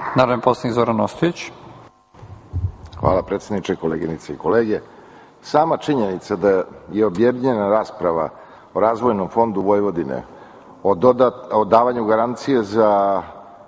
Narodni poslanik Zoran Ostojić. Hvala predsjedniče, koleginice i kolege. Sama činjenica da je objedinjena rasprava o Razvojnom fondu Vojvodine, o davanju garancije za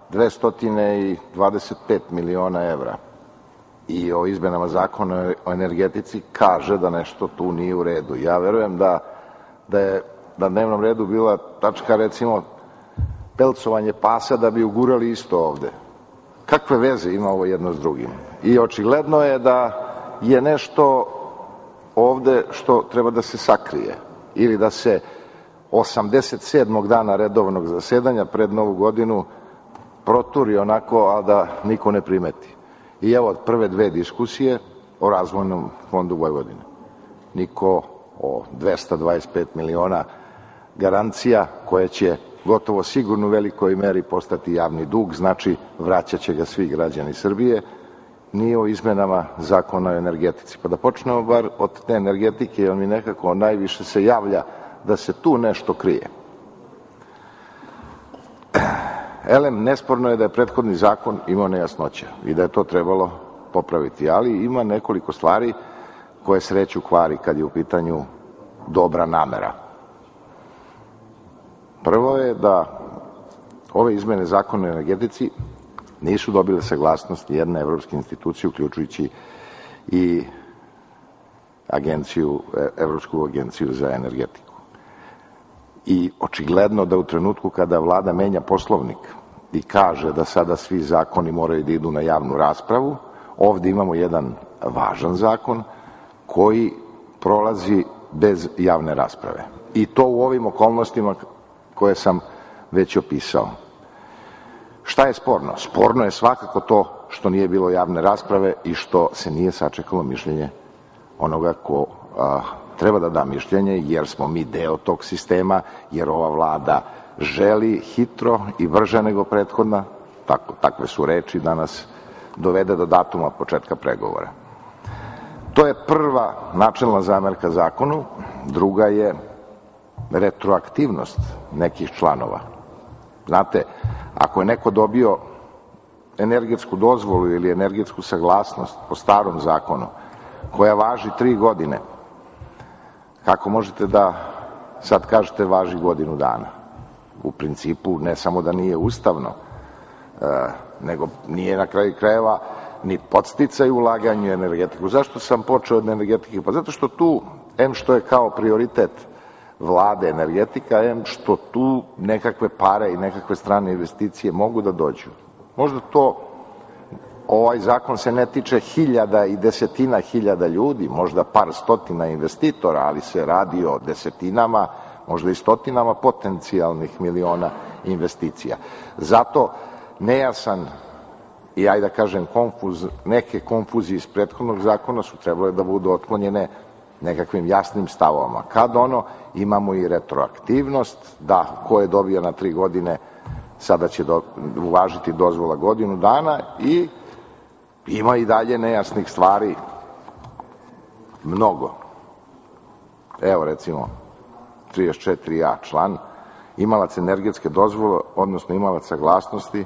225 miliona evra i o izmenama Zakona o energetici kaže da nešto tu nije u redu. Ja verujem da je na dnevnom redu bila tačka, recimo, pelcovanje pasa da bi ugurali isto ovde. Kakve veze ima ovo jedno s drugim? I očigledno je da je nešto ovde što treba da se sakrije ili da se 87. dana redovnog zasedanja pred Novu godinu proturi onako, a da niko ne primeti. I evo prve dve diskusije o Razvojnom fondu Vojvodine. Niko o 225 miliona garancija koje će gotovo sigurno u velikoj meri postati javni dug, znači vraćaće ga svi građani Srbije, nije o izmenama Zakona o energetici. Pa da počnemo bar od te energetike, jer mi nekako najviše se javlja da se tu nešto krije. Nesporno je da je prethodni zakon imao nejasnoća i da je to trebalo popraviti, ali ima nekoliko stvari koje sreću kvari kad je u pitanju dobra namera. Prvo je da ove izmene Zakona o energetici nisu dobile saglasnost jedne evropske institucije, uključujući i Evropsku agenciju za energetiku. I očigledno da u trenutku kada vlada menja Poslovnik i kaže da sada svi zakoni moraju da idu na javnu raspravu, ovde imamo jedan važan zakon koji prolazi bez javne rasprave. I to u ovim okolnostima koje sam već opisao. Šta je sporno? Sporno je svakako to što nije bilo javne rasprave i što se nije sačekalo mišljenje onoga ko treba da da mišljenje, jer smo mi deo tog sistema, jer ova vlada želi hitro i brže nego prethodna, takve su reči, da nas dovede do datuma početka pregovora. To je prva načelna zamerka zakonu. Druga je retroaktivnost nekih članova. Znate, ako je neko dobio energetsku dozvolu ili energetsku saglasnost po starom zakonu, koja važi 3 godine, kako možete da sad kažete važi godinu dana? U principu, ne samo da nije ustavno, nego nije na kraju krajeva ni podsticaj ulaganju u energetiku. Zašto sam počeo od energetike? Pa zato što tu, što je kao prioritet vlade energetika, što tu nekakve pare i nekakve strane investicije mogu da dođu. Možda ovaj zakon se ne tiče hiljada i desetina hiljada ljudi, možda par stotina investitora, ali se radi o desetinama, možda i stotinama potencijalnih miliona investicija. Zato nejasan i, ajde da kažem, neke konfuzije iz prethodnog zakona su trebale da budu otklonjene nekakvim jasnim stavovama. Kad imamo i retroaktivnost, da ko je dobio na 3 godine, sada će uvažiti dozvola godinu dana, i ima i dalje nejasnih stvari mnogo. Evo, recimo, 34a član, imalac energetske dozvole, odnosno imalac saglasnosti,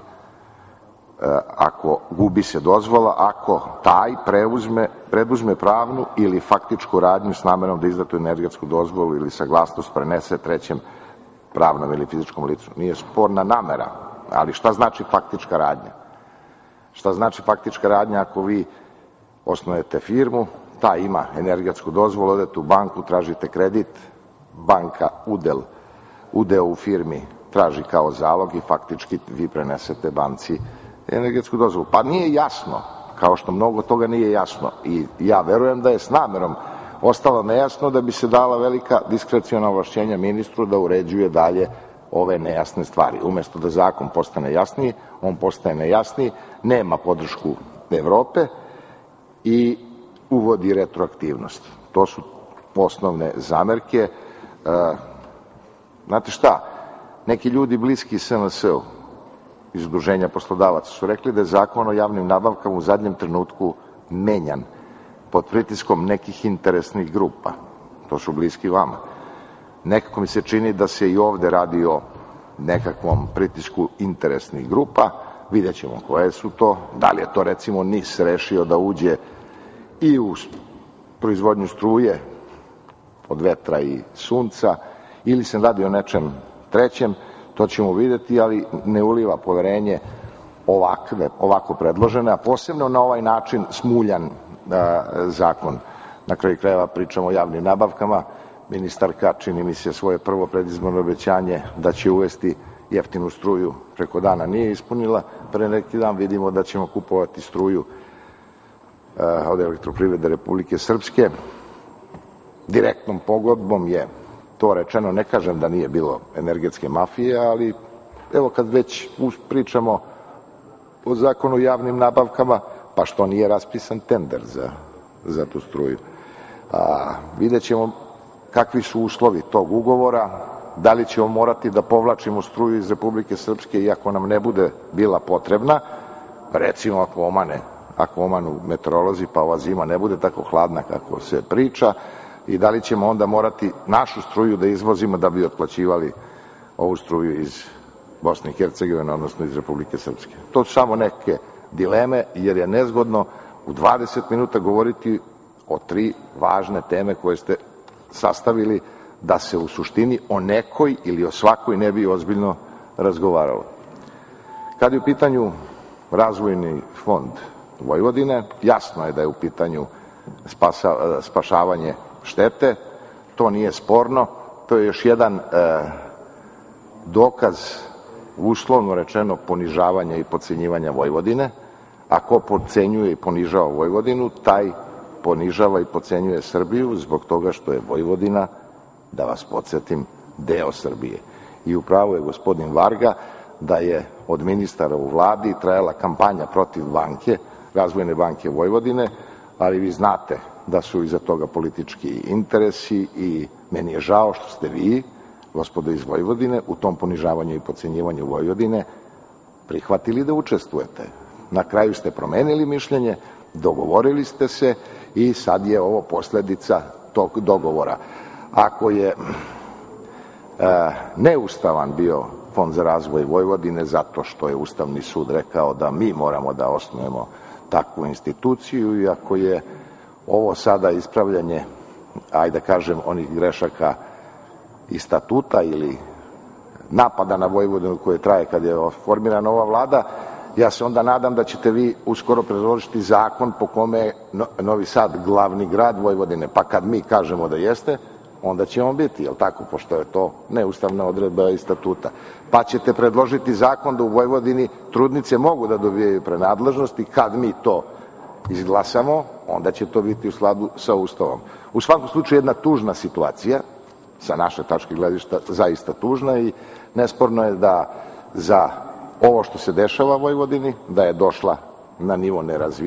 ako gubi se dozvola, ako taj preduzme pravnu ili faktičku radnju s namerom da izdatu energetsku dozvolu ili saglasnost prenese trećem pravnom ili fizičkom licu. Nije sporna namera, ali šta znači faktička radnja? Šta znači faktička radnja ako vi osnujete firmu, ta ima energetsku dozvolu, odete u banku, tražite kredit, banka udeo u firmi traži kao zalog i faktički vi prenesete banci energetsku dozvolu. Pa nije jasno, kao što mnogo toga nije jasno, i ja verujem da je s namerom ostalo nejasno da bi se dala velika diskreciona ovlašćenja ministru da uređuje dalje ove nejasne stvari. Umesto da zakon postane jasniji, on postaje nejasniji, nema podršku Evrope i uvodi retroaktivnost. To su osnovne zamerke. Znate šta, neki ljudi bliski SNS-u iz Udruženja poslodavaca su rekli da je Zakon o javnim nabavkama u zadnjem trenutku menjan pod pritiskom nekih interesnih grupa. To su bliski vama. Nekako mi se čini da se i ovde radi o nekakvom pritisku interesnih grupa, vidjet ćemo koje su to, da li je to recimo NIS rešio da uđe i u proizvodnju struje od vetra i sunca, ili se radi o nečem trećem, to ćemo vidjeti, ali ne uliva poverenje ovako predložene, a posebno na ovaj način smuljan zakon. Na kraju krajeva pričamo o javnim nabavkama. Ministarka, čini mi se, svoje prvo predizborno obećanje da će uvesti jeftinu struju preko dana nije ispunila. Pre neki dan vidimo da ćemo kupovati struju od Elektroprivrede Republike Srpske. Direktnom pogodbom je to rečeno, ne kažem da nije bilo energetske mafije, ali evo kad već pričamo o zakonu o javnim nabavkama, pa što nije raspisan tender za tu struju. Vidjet ćemo kakvi su uslovi tog ugovora, da li ćemo morati da povlačimo struju iz Republike Srpske iako nam ne bude bila potrebna, recimo ako omanu meteorolozi pa ova zima ne bude tako hladna kako se priča, i da li ćemo onda morati našu struju da izvozimo da bi otplaćivali ovu struju iz Bosne i Hercegovine, odnosno iz Republike Srpske. To su samo neke dileme, jer je nezgodno u 20 minuta govoriti o 3 važne teme koje ste sastavili da se u suštini o nekoj ili o svakoj ne bi ozbiljno razgovaralo. Kad je u pitanju Razvojni fond Vojvodine, jasno je da je u pitanju spašavanje štete, to nije sporno, to je još jedan dokaz, uslovno rečeno, ponižavanja i podcenjivanja Vojvodine. A ko podcenjuje i ponižava Vojvodinu, taj ponižava i podcenjuje Srbiju, zbog toga što je Vojvodina, da vas podsjetim, deo Srbije. I upravo je gospodin Varga da je od ministara u vladi trajala kampanja protiv banke, Razvojne banke Vojvodine, ali vi znate da su iza toga politički interesi i meni je žao što ste vi, gospodo iz Vojvodine, u tom ponižavanju i podcenjivanju Vojvodine prihvatili da učestvujete. Na kraju ste promenili mišljenje, dogovorili ste se i sad je ovo posledica tog dogovora. Ako je neustavan bio Fond za razvoj Vojvodine zato što je Ustavni sud rekao da mi moramo da osnujemo takvu instituciju, i ako je ovo sada ispravljanje, ajde da kažem, onih grešaka iz statuta ili napada na Vojvodinu koje traje kad je formirana ova vlada, ja se onda nadam da ćete vi uskoro predložiti zakon po kome je Novi Sad glavni grad Vojvodine, pa kad mi kažemo da jeste, onda ćemo biti, jel tako, pošto je to neustavna odredba iz statuta. Pa ćete predložiti zakon da u Vojvodini trudnice mogu da dobijaju prenadležnosti, kad mi to izglasamo, onda će to biti u skladu sa Ustavom. U svakom slučaju jedna tužna situacija, sa naše tačke gledišta zaista tužna, i nesporno je da za ovo što se dešava u Vojvodini, da je došla na nivo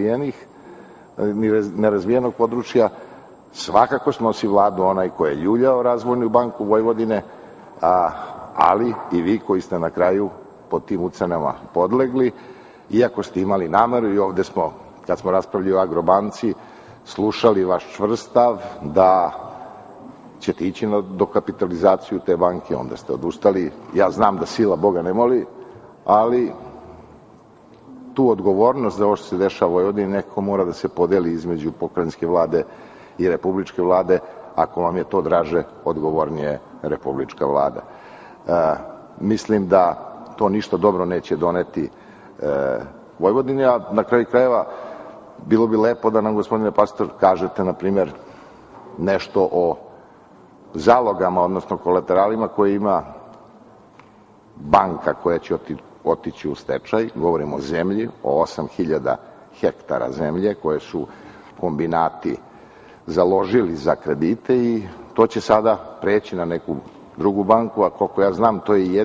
nerazvijenog područja, svakako snosi vladu onaj ko je ljuljao Razvojnu banku Vojvodine, ali i vi koji ste na kraju pod tim ucenama podlegli, iako ste imali nameru, i ovde smo, kad smo raspravljali o Agrobanci, slušali vaš čvrst stav da ćete ići na dokapitalizaciju te banke, onda ste odustali. Ja znam da sila Boga ne moli, ali tu odgovornost za ovo što se dešava u Vojvodini neko mora da se podeli između pokrajinske vlade i republičke vlade. Ako vam je to draže, odgovornije republička vlada. Mislim da to ništa dobro neće doneti Vojvodini, a na kraju krajeva bilo bi lepo da nam, gospodine Pastor, kažete, na primjer, nešto o zalogama, odnosno kolateralima koje ima banka koja će otići u stečaj. Govorimo o zemlji, o 8.000 hektara zemlje koje su kombinati založili za kredite, i to će sada preći na neku drugu banku, a koliko ja znam, to je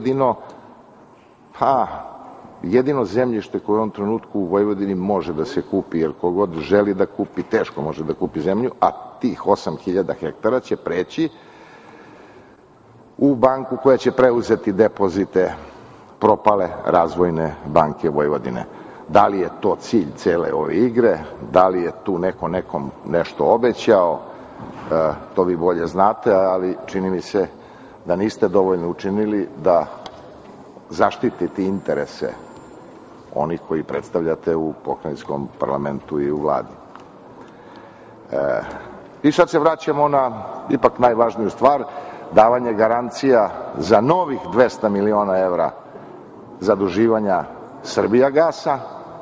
jedino zemljište koje u ovom trenutku u Vojvodini može da se kupi, jer kogod želi da kupi, teško može da kupi zemlju, a tih 8.000 hektara će preći u banku koja će preuzeti depozite propale Razvojne banke Vojvodine. Da li je to cilj cele ove igre, da li je tu neko nekom nešto obećao, to vi bolje znate, ali čini mi se da niste dovoljno učinili da zaštitite interese onih koji predstavljate u pokrajinskom parlamentu i u vladi. I sad se vraćamo na ipak najvažniju stvar, davanje garancija za novih 200 miliona evra zaduživanja Srbijagasa,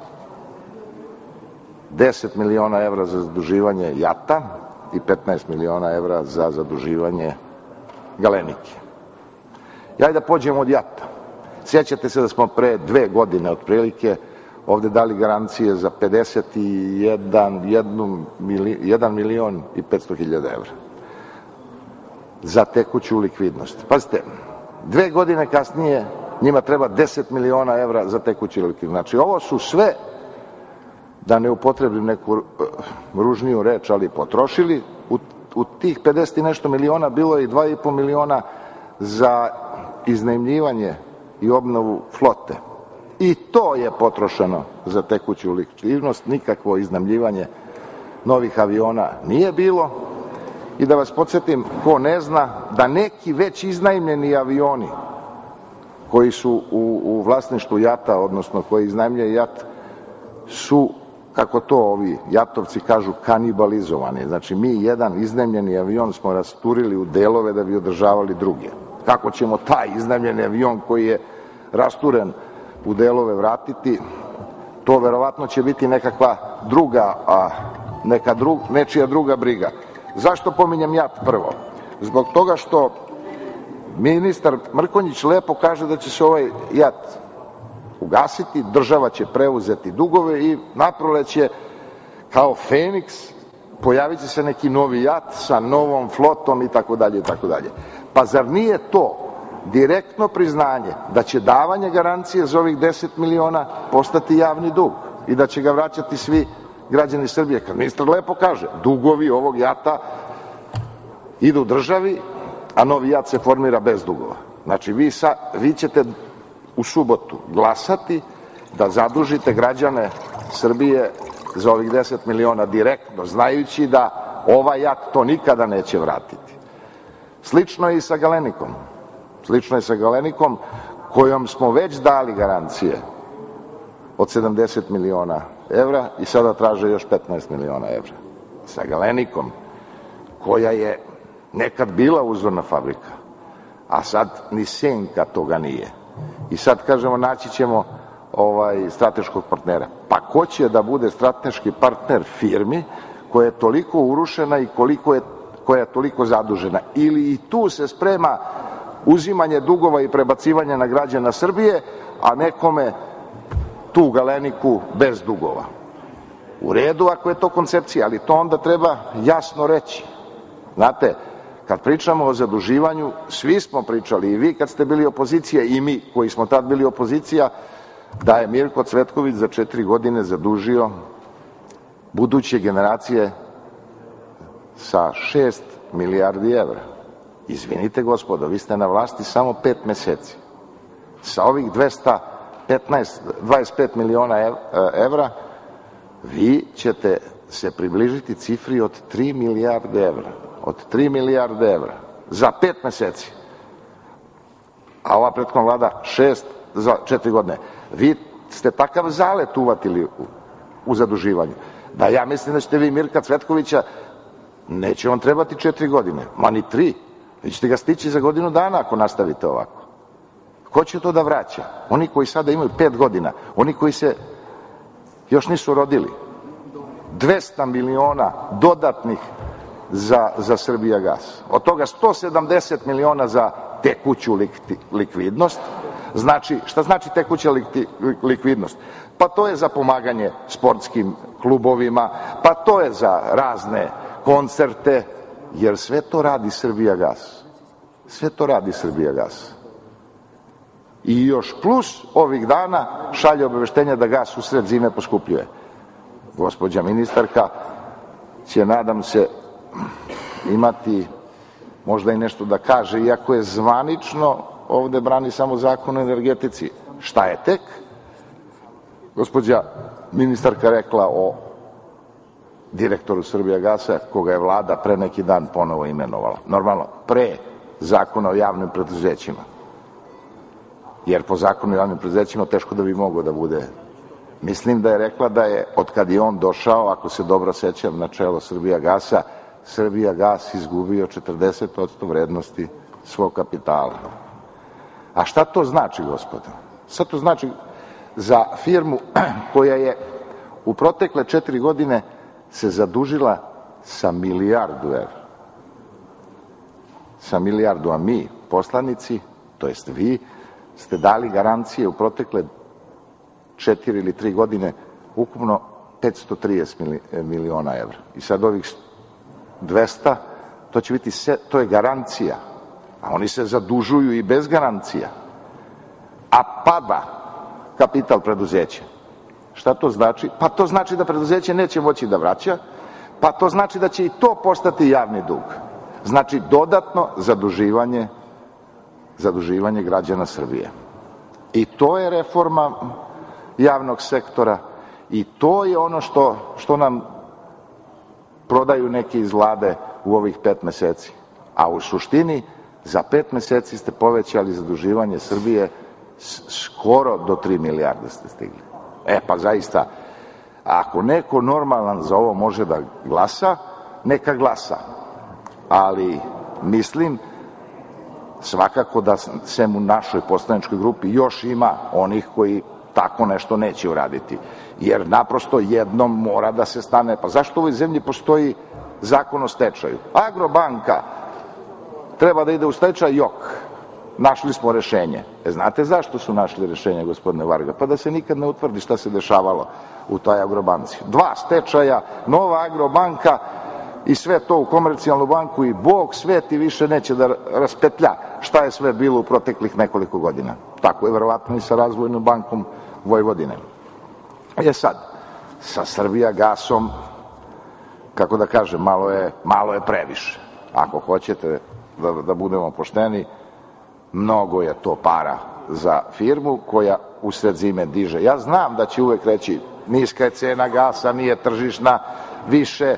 10 miliona evra za zaduživanje JAT-a i 15 miliona evra za zaduživanje Galenike. Ajde da pođemo od JAT-a. Sjećate se da smo pre 2 godine otprilike ovde dali garancije za 1 milion i 500 hiljada evra za tekuću likvidnost. Pazite, 2 godine kasnije njima treba 10 miliona evra za tekuću likvidnost. Znači, ovo su sve, da ne upotrebim neku ružniju reč, ali potrošili. U tih 50 i nešto miliona bilo je i 2,5 miliona za iznajmljivanje i obnovu flote. I to je potrošeno za tekuću likvidnost, nikakvo iznajmljivanje novih aviona nije bilo. I da vas podsjetim, ko ne zna, da neki već iznajmljeni avioni koji su u vlasništvu JAT-a, odnosno koji iznajmljuje JAT, su, kako to ovi jatovci kažu, kanibalizovani. Znači, mi jedan iznajmljeni avion smo rasturili u delove da bi održavali druge. Kako ćemo taj iznajmljeni avion koji je rasturen u delove vratiti, to verovatno će biti nekakva druga, nečija druga briga. Zašto pominjem JAT prvo? Zbog toga što ministar Mrkonjić lepo kaže da će se ovaj JAT ugasiti, država će preuzeti dugove i naproleće kao Feniks pojavit će se neki novi JAT sa novom flotom itd. Pa zar nije to direktno priznanje da će davanje garancije za ovih 10 miliona postati javni dug i da će ga vraćati svi građani Srbije? Kad ministar lepo kaže, dugovi ovog JAT-a idu državi, a novi JAT se formira bez dugova. Znači, vi ćete u subotu glasati da zadužite građane Srbije za ovih 10 miliona direktno, znajući da ovaj JAT to nikada neće vratiti. Slično je i sa Galenikom. Slično je sa Galenikom, kojom smo već dali garancije od 70 miliona evra i sada traže još 15 miliona evra. Sa Galenikom, koja je nekad bila uzorna fabrika, a sad ni senka toga nije. I sad kažemo, naći ćemo strateškog partnera. Pa ko će da bude strateški partner firmi koja je toliko urušena i koja je toliko zadužena? Ili i tu se sprema uzimanje dugova i prebacivanje na građana Srbije, a nekome tu Galeniku bez dugova. U redu ako je to koncepcija, ali to onda treba jasno reći. Znate, kad pričamo o zaduživanju, svi smo pričali, i vi kad ste bili opozicija i mi koji smo tad bili opozicija, da je Mirko Cvetković za 4 godine zadužio buduće generacije sa 6 milijardi evra. Izvinite gospodo, vi ste na vlasti samo 5 meseci. Sa ovih 25 miliona evra vi ćete se približiti cifri od 3 milijarde evra. Od 3 milijarde evra za 5 meseci. A ova prethodna vlada 6 za 4 godine. Vi ste takav zalet uvatili u zaduživanju, da ja mislim da ćete vi Mirka Cvetkovića, neće vam trebati 4 godine, ma ni 3, vi ćete ga stići za godinu dana ako nastavite ovako. Ko će to da vraća? Oni koji sada imaju 5 godina, oni koji se još nisu rodili. 200 miliona dodatnih za Srbijagas. Od toga 170 miliona za tekuću likvidnost. Znači, šta znači tekuća likvidnost? Pa to je za pomaganje sportskim klubovima, pa to je za razne koncerte, jer sve to radi Srbijagas. Sve to radi Srbijagas. I još plus ovih dana šalje obaveštenja da gas usred zime poskupljuje. Gospođa ministarka će, nadam se, imati možda i nešto da kaže, iako je zvanično ovde brani samo Zakon o energetici. Šta je tek gospođa ministarka rekla o direktoru Srbijagasa, koga je vlada pre neki dan ponovo imenovala? Normalno, pre Zakona o javnim preduzećima. Jer po Zakonu o javnim preduzećima teško da bi mogao da bude mislim da je rekla da je, od kad je on došao, ako se dobro sećam, na čelo Srbijagasa, Srbijagas izgubio 40% vrednosti svog kapitala. A šta to znači, gospodo? Šta to znači za firmu koja je u protekle 4 godine se zadužila sa milijardu evra? Sa milijardu, a mi, poslanici, to jest vi, ste dali garancije u protekle 4 ili 3 godine ukupno 530 miliona evra. I sad ovih 200, to će biti, to je garancija, a oni se zadužuju i bez garancija. A pada kapital preduzeća. Šta to znači? Pa to znači da preduzeće neće moći da vraća, pa to znači da će i to postati javni dug. Znači dodatno zaduživanje građana Srbije. I to je reforma javnog sektora i to je ono što nam prodaju neki iz vlade u ovih 5 meseci. A u suštini za 5 meseci ste povećali zaduživanje Srbije skoro do 3 milijarde ste stigli. Pa zaista, ako neko normalan za ovo može da glasa, neka glasa. Ali mislim svakako da sem u našoj poslaničkoj grupi još ima onih koji tako nešto neće uraditi. Jer naprosto jednom mora da se stane. Pa zašto u ovoj zemlji postoji zakon o stečaju? Agrobanka treba da ide u stečaj, jok. Našli smo rešenje. Znate zašto su našli rešenje, gospodine Varga? Pa da se nikad ne utvrdi šta se dešavalo u toj Agrobanci. 2 stečaja, nova Agrobanka i sve to u Komercijalnu banku i Bog sveti više neće da raspetlja šta je sve bilo u proteklih nekoliko godina. Tako je verovatno i sa Razvojnom bankom Vojvodine. Sad, sa Srbijagasom, kako da kažem, malo je previše. Ako hoćete da budemo pošteni, mnogo je to para za firmu koja usred zime diže. Ja znam da će uvek reći niska je cena gasa, nije tržišna, više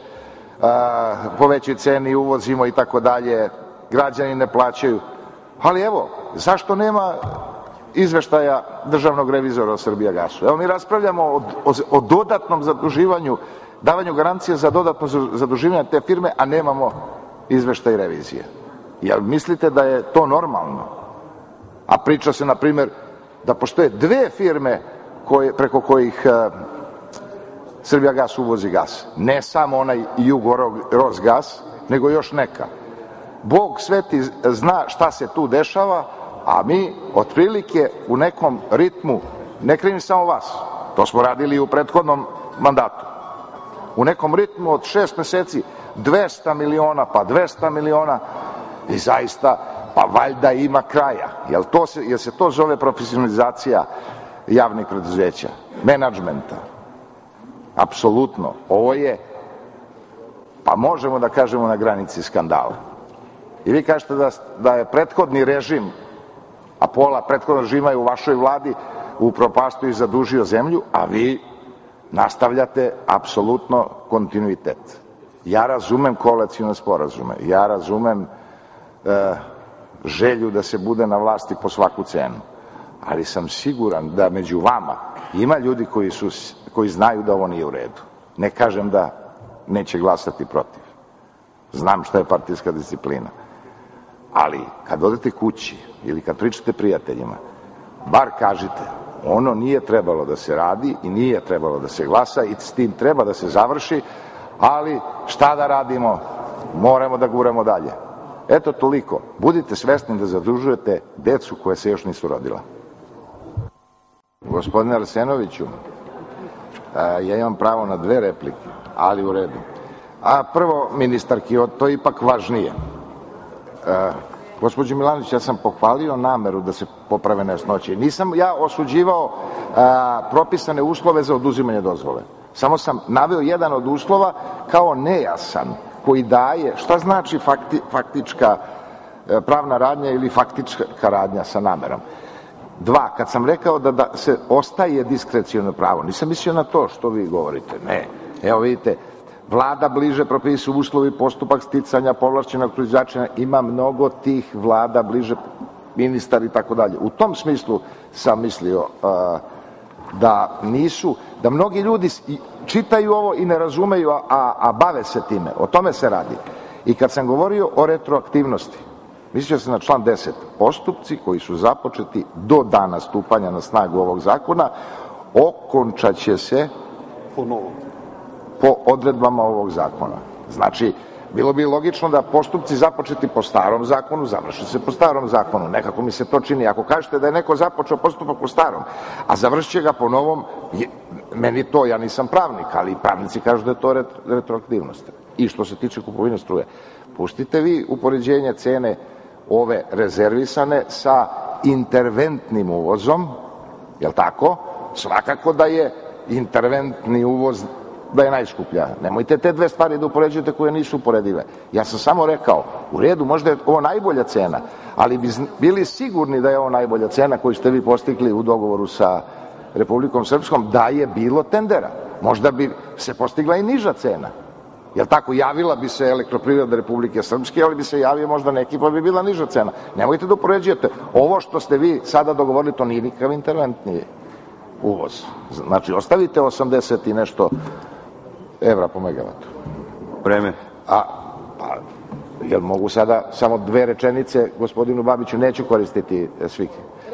po većoj ceni uvozimo i tako dalje, građani ne plaćaju. Ali evo, zašto nema izveštaja državnog revizora o Srbijagasu? Evo mi raspravljamo o dodatnom zaduživanju, davanju garancije za dodatno zaduživanje te firme, a nemamo izveštaj revizije. Jel mislite da je to normalno? A priča se, na primjer, da postoje 2 firme preko kojih Srbijagas uvozi gas. Ne samo onaj Jugorosgas, nego još neka. Bog sveti zna šta se tu dešava, a mi otprilike u nekom ritmu, ne krivim samo vas, to smo radili u prethodnom mandatu, u nekom ritmu od 6 meseci 200 miliona, pa 200 miliona i zaista, pa valjda ima kraja. Jel se to zove profesionalizacija javnih preduzeća, menadžmenta? Apsolutno. Ovo je, pa možemo da kažemo, na granici skandala. I vi kažete da je prethodni režim, a pola prethodnog režima je u vašoj vladi, upropastio i zadužio zemlju, a vi nastavljate apsolutno kontinuitet. Ja razumem koalicione sporazume, ja razumem želju da se bude na vlasti po svaku cenu, ali sam siguran da među vama ima ljudi koji znaju da ovo nije u redu. Ne kažem da neće glasati protiv. Znam šta je partijska disciplina. Ali kad odete kući ili kad pričate prijateljima, bar kažite, ono nije trebalo da se radi i nije trebalo da se glasa i s tim treba da se završi, ali šta da radimo, moramo da guramo dalje. Eto toliko. Budite svesni da zadužujete decu koja se još nisu rodila. Gospodine Arsenoviću, ja imam pravo na 2 replike, ali u redu. Prvo, ministarki, to je ipak važnije. Gospođo Milanović, ja sam pohvalio nameru da se poprave nejasnoće. Nisam ja osuđivao propisane uslove za oduzimanje dozvole. Samo sam naveo jedan od uslova kao nejasan, koji daje, šta znači faktička pravna radnja ili faktička radnja sa namerom. 2, kad sam rekao da se ostaje diskreciono pravo, nisam mislio na to što vi govorite, ne. Evo vidite, vlada bliže propisuje uslovi postupak sticanja povlašćenog proizvođača, ima mnogo tih vlada bliže, ministar i tako dalje. U tom smislu sam mislio da mnogi ljudi čitaju ovo i ne razumeju, a bave se time. O tome se radi. I kad sam govorio o retroaktivnosti, mislio sam na član 10. Postupci koji su započeti do dana stupanja na snagu ovog zakona okončaće se po odredbama ovog zakona. Znači, bilo bi logično da postupci započeti po starom zakonu završe se po starom zakonu. Nekako mi se to čini. Ako kažete da je neko započeo postupak po starom, a završit će ga po novom, meni to, ja nisam pravnik, ali pravnici kažu da je to retroaktivnost. I što se tiče kupovine struje, pustite vi upoređenje cene ove rezervisane sa interventnim uvozom, je li tako? Svakako da je interventni uvoz da je najskuplja. Nemojte te dve stvari da upoređujete koje nisu uporedive. Ja sam samo rekao, u redu, možda je ovo najbolja cena, ali bi bili sigurni da je ovo najbolja cena koju ste vi postigli u dogovoru sa Republikom Srpskom, da je bilo tendera. Možda bi se postigla i niža cena. Jel tako, javila bi se Elektroprivreda Republike Srpske, ali bi se javio možda neki, pa bi bila niža cena. Nemojte da upoređujete. Ovo što ste vi sada dogovorili, to nije nikakav interventni uvoz. Znači, ostavite 80 i nešto evra po megavatu. Vreme. Jel mogu sada samo dve rečenice gospodinu Babiću, neću koristiti svih.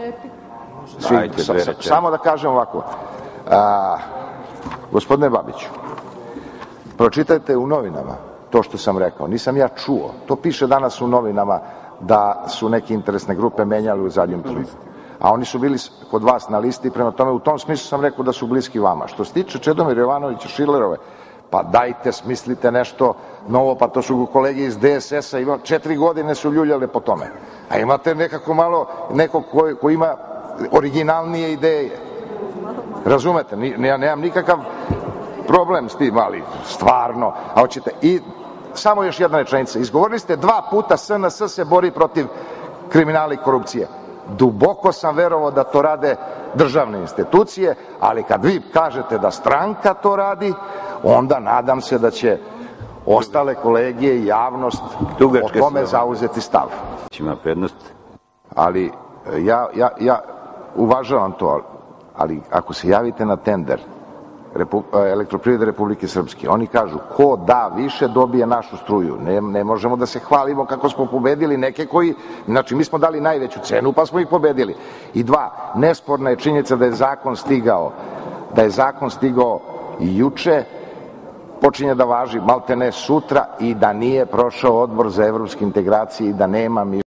Samo da kažem ovako. Gospodine Babiću, pročitajte u novinama to što sam rekao. Nisam ja čuo. To piše danas u novinama da su neke interesne grupe menjali u zadnjem trenutku. A oni su bili kod vas na listi, prema tome u tom smislu sam rekao da su bliski vama. Što se tiče Čedomira Jovanovića Šilerove, pa dajte, smislite nešto novo, pa to su kolege iz DSS-a, 4 godine su ljuljale po tome. A imate nekako malo, nekog ko ima originalnije ideje. Razumete? Ja nemam nikakav problem s tim, ali stvarno. A hoćete, i samo još jedna rečenica. Izgovorili ste 2 puta SNS se bori protiv kriminala i korupcije. Duboko sam verovao da to rade državne institucije, ali kad vi kažete da stranka to radi, onda nadam se da će ostale kolege i javnost o tome zauzeti stav. Ima prednost. Ali ja uvažavam to, ali ako se javite na tender Elektroprivrede Republike Srpske, oni kažu ko da više dobije našu struju. Ne možemo da se hvalimo kako smo pobedili neke koji, znači mi smo dali najveću cenu pa smo ih pobedili. I 2, nesporna je činjenica da je zakon stigao i juče, počinje da važi maltene sutra i da nije prošao Odbor za evropske integracije i da nema